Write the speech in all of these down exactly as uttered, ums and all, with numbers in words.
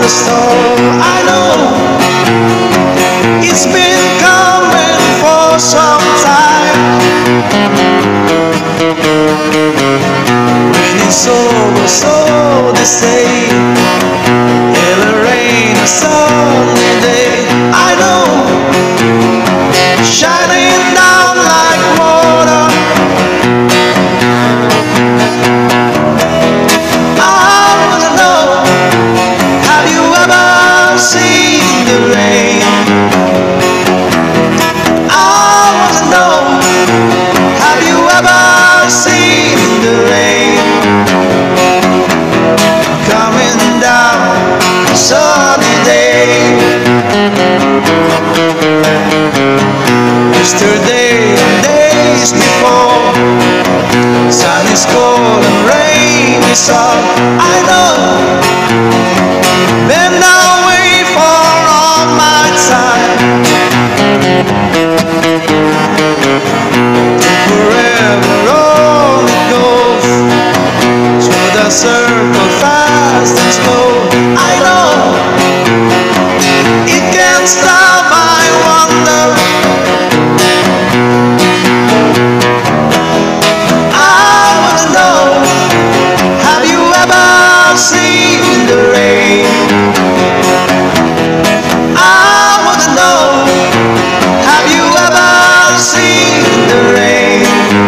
the storm. I know it's been coming for some time. When it's over, so they say, it'll rain a sunny day. I know, shining down like water. I wanna know, have you ever seen the rain? I wanna know, have you ever seen the rain? Coming down a sunny day. Yesterday and days before, sun is cold and rain is up. I know, been that way for all my time. Forever on it goes, through the circle fast and slow. I know, it can't stop, I wonder. I wanna know, have you ever seen the rain? I wanna know, have you ever seen the rain?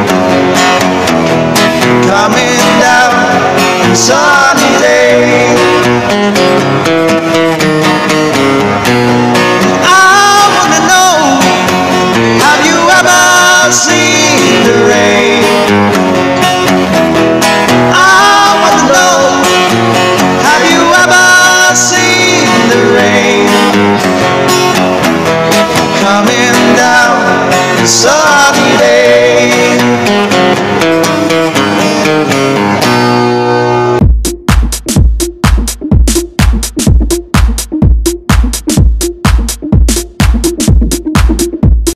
Coming down on a sunny day. I wanna know, have you ever seen the rain? I wanna know, have you ever seen the rain? Coming down on a sunny day.